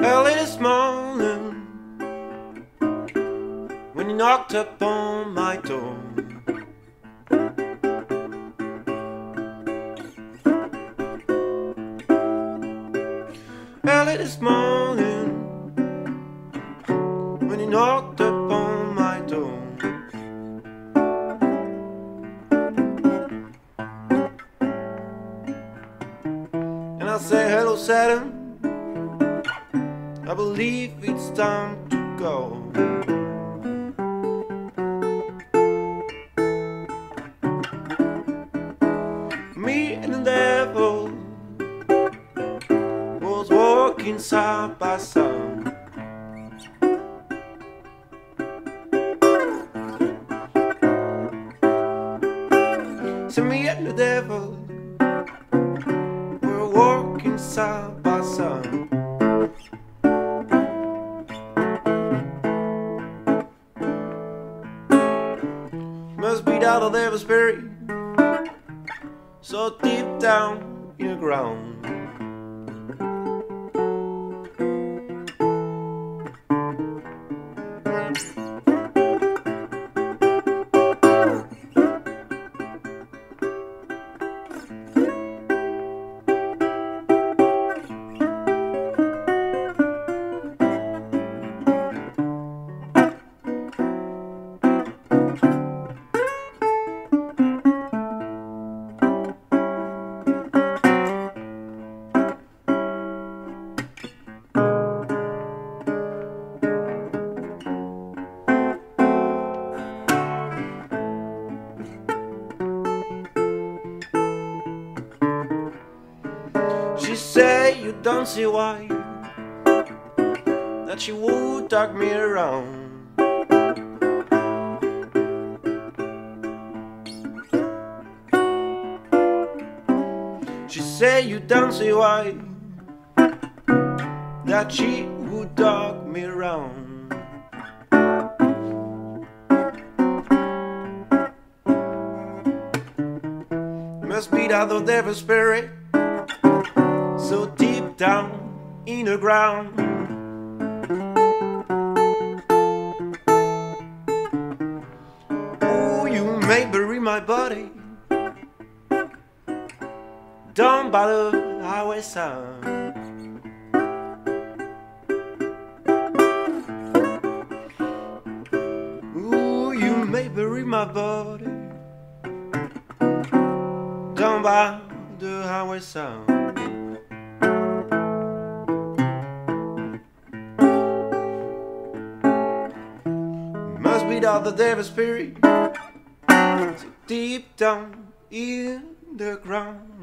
Early this morning, when you knocked upon my door, early this morning, when you knocked upon my door, and I say, hello Saturn, I believe it's time to go. Me and the devil was walking side by side. So me and the devil were walking side by side. Must be that the devil's spirit so deep down in the ground. She said you don't see why that she would talk me around. She said you don't see why that she would talk me around. Must be that the devil's spirit so deep down in the ground. Oh, you may bury my body down by the highway side. Ooh, you may bury my body down by the highway side. Must be that the devil's spirit so deep down in the ground.